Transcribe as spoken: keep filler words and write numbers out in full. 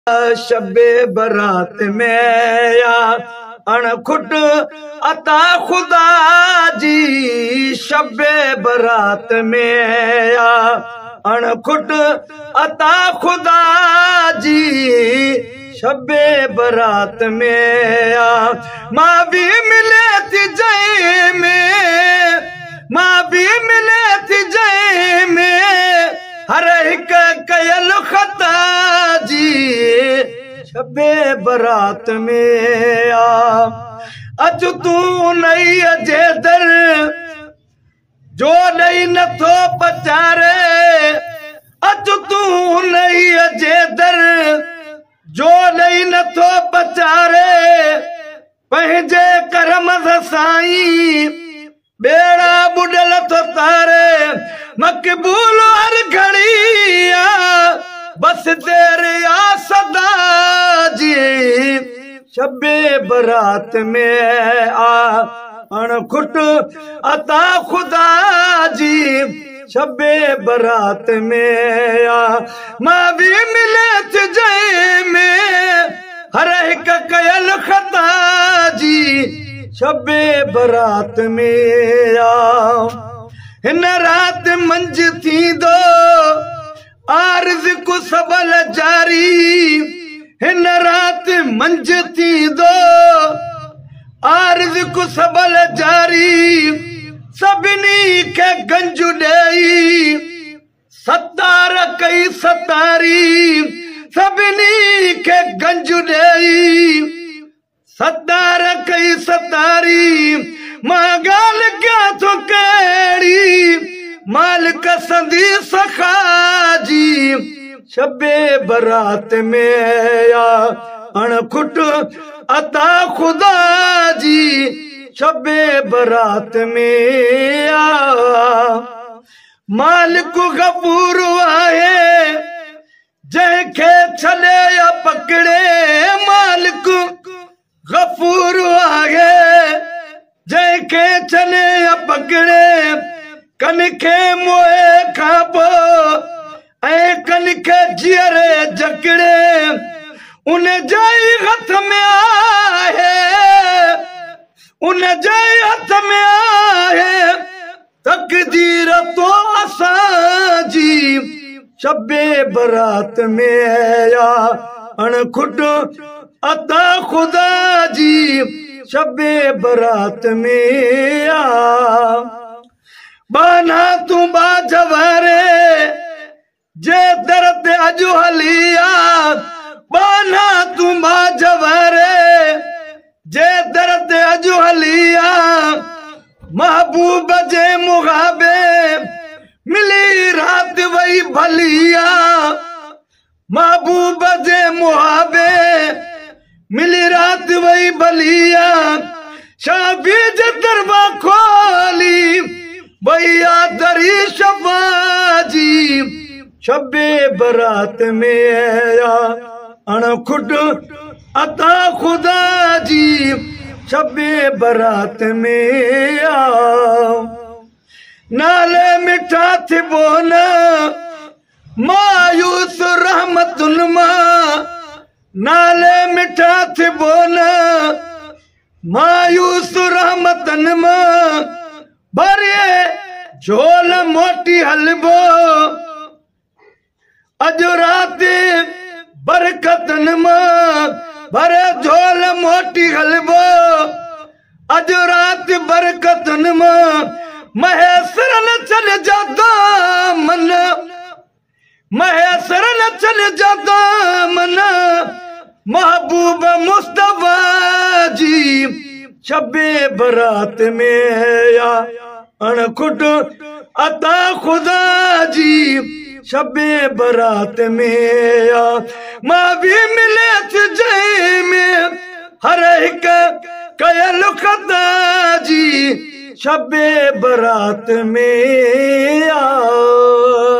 शबे बरात में या अणखुट अता खुदा जी शबे बरात में या अणखुट अता खुदा जी शबे बरात में या माँ भी मिले थी जय में माँ भी मिले थी जय में हर एक कयल खता जी शबे बरात में आ अच तू नहीं अजे दर जो नहीं न थो पचारे अच तू नहीं अजे दर जो नहीं न थो पचारे पंहिंजे करम साईं बेड़ा बुडल तो तारे मकबूल हर घड़ी बस तेरे आ सदा जी शबे बरात में आ अणखुट अता खुदा जी शबे बरात में आ माँ भी मिले थे जय में हर एक कयल खता जी शबे बरात में आ हिन रात मंझ थी दो आरज़ को सबल जारी हिन रात मंझ थी दो आरज़ को सबल जारी सभिनी के गंजु ॾेई सतार कई सतारी सभिनी के गंजु ॾेई सतार कई सतारी मां गाल क्या तो कड़ी मालिक संदी सखा जी शबे बरात में या अणखुट अता खुदा जी शबे बरात में आ मालिक गफूर आहे जंहिंखे छले या पकड़े मालिक गफूर आहे जंहिंखे छले या पकड़े कनखे मोए खां पोइ ऐं कनखे जीअरे जकड़े उन जाई हथ में आहे उन जाई हथ में आहे तकदीर तो असां जी शबे बरात में या अणखुट अता खुदा जी शबे बरात में आ बाना तू बाजवारे जे दर्द अजु हलिया बाना तू बाजवारे जे दर्द अजु हलिया महबूब जे मुगाबे मिली रात वही भलिया महबूब जे मुहाबे मिली रात वही भलिया शाबी जे दरवा खोली भैया दरी शफा जी शबे बरात में या अणखुट अता खुदा जी शबे बरात में आ नाले मिठा थे बोना मायूस रहमतुन मां नाले मिठा थे बोना मायूस रहमतन मां भरे झोल मोटी हलबो अज रात बरकतन मां भरे झोल मोटी हलबो अज रात बरकतन मां महेसर न चल जाता मन महेसर न चल जाता मन महबूब मुस्तफा जी शबे बरात में या अणखुट अता खुदा जी शबे बरात में या माँ भी मिले थे जय में हर एक कयल खता जी शबे बरात में आ